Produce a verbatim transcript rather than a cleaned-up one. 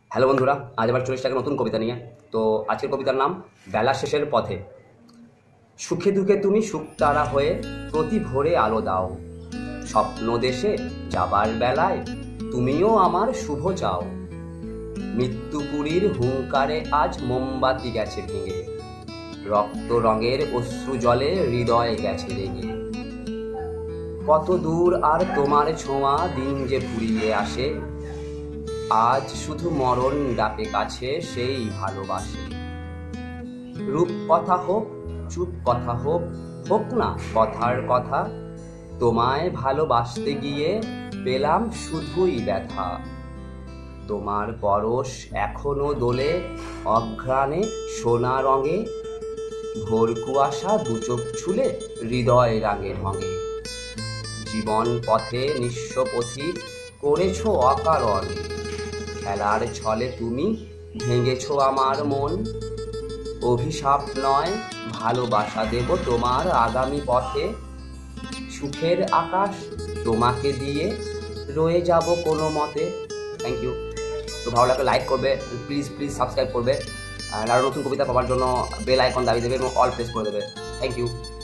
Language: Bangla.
হ্যালো বন্ধুরা, আজ আবার চল্লিশ টাকা নতুন কবিতা নিয়ে। তো আজকের কবিতার নাম বেলা শেষের পথে। সুখে দুঃখে তুমি শুকতারা হয়ে প্রতি ভোরে আলো দাও। স্বপ্ন দেশে যাবার বেলায় তুমিও আমার শুভ চাও। মৃত্যুপুরীর হুঙ্কারে আজ মোমবাতি গেছে ভেঙে, রক্ত রঙের অশ্রু জলে হৃদয় গেছে রেঙে। কত দূর আর তোমার ছোঁয়া দিন যে ফুরিয়ে আসে, আজ শুধু মরণ ডাকে কাছে সেই ভালোবাসে। রূপ কথা হোক, চুপ কথা হোক, হোক না কথার কথা, তোমায় ভালোবাসতে গিয়ে পেলাম শুধুই ব্যথা। তোমার পরশ এখনো দোলে অঘ্রাণে সোনা রঙে, ভোর কুয়াশা দুচোখ ছুলে হৃদয় রাঙে ঢঙে। জীবন পথে নিঃস্ব পথিক করেছ অকারণ, খেলার ছলে তুমি ভেঙেছ আমার মন। অভিশাপ নয় ভালোবাসা দেব তোমার আগামী পথে, সুখের আকাশ তোমাকে দিয়ে রয়ে যাব কোনো মতে। Thank you. তো ভালো লাগলে লাইক করবে, প্লিজ প্লিজ সাবস্ক্রাইব করবে, আর আরও নতুন কবিতা পাওয়ার জন্য বেল আইকন দাবি দেবে এবং অল প্রেস করে দেবে। Thank you.